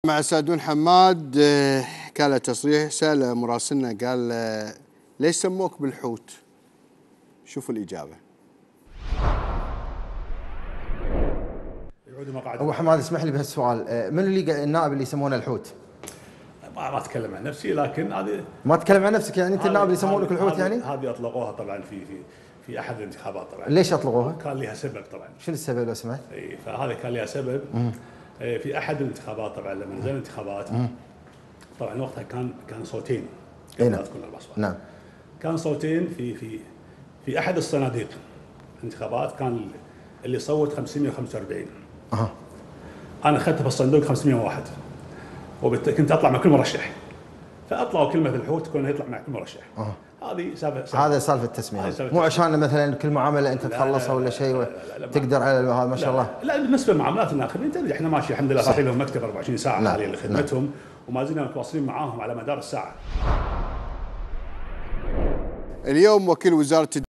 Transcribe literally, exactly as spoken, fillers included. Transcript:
مع سادون حماد كان له تصريح، سأل مراسلنا قال ليش سموك بالحوت؟ شوفوا الإجابة. أبو حماد اسمح لي بهالسؤال، من اللي النائب اللي يسمونه الحوت؟ ما اتكلم عن نفسي، لكن هذه ما تتكلم عن نفسك، يعني انت النائب اللي يسمونك الحوت يعني؟ هذه اطلقوها طبعا في في في احد الانتخابات طبعا. ليش اطلقوها؟ كان لها سبب طبعا. شنو السبب لو سمحت؟ اي فهذا كان لها سبب. مم. في احد الانتخابات طبعا لما نزل الانتخابات مم. طبعا وقتها كان كان صوتين قبل لا تكون اربع اصوات. نعم. كان صوتين في في في احد الصناديق الانتخابات، كان اللي صوت خمسمئة وخمسة وأربعين. اها. انا اخذت في الصندوق خمسمئة وواحد، وكنت اطلع مع كل مرشح، فاطلعوا كلمه الحوت كونه يطلع مع كل مرشح. أه. هذه سالفه، هذا سالفه التسميه، مو عشان مثلا كل معامله انت تخلصها ولا شيء تقدر على هذا ما شاء الله. لا بالنسبه للمعاملات الناخبين تدري احنا ماشي الحمد لله، فاتحين لهم مكتب أربعة وعشرين ساعه حاليا لخدمتهم، وما زلنا متواصلين معاهم على مدار الساعه. اليوم وكيل وزاره